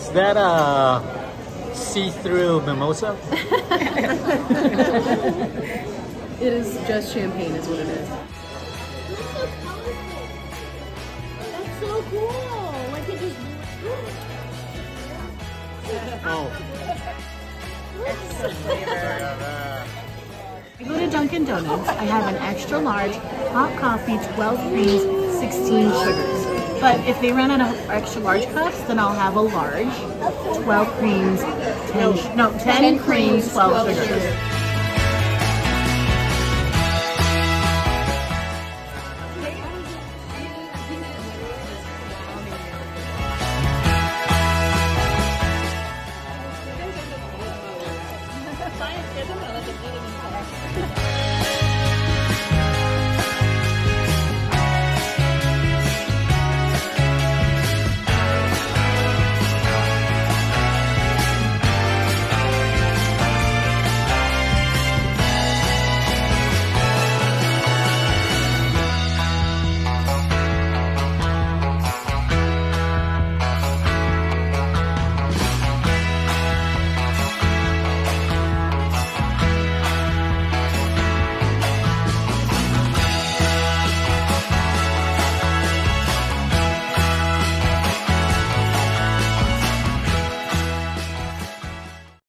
that a see-through mimosa? It is just champagne is what it is. That's so cool. Like it just... Oh. I go to Dunkin' Donuts, I have an extra large, hot coffee, 12 creams, 16 sugars. But if they run out of extra large cups, then I'll have a large, 12 creams, 10 creams, 12 sugars.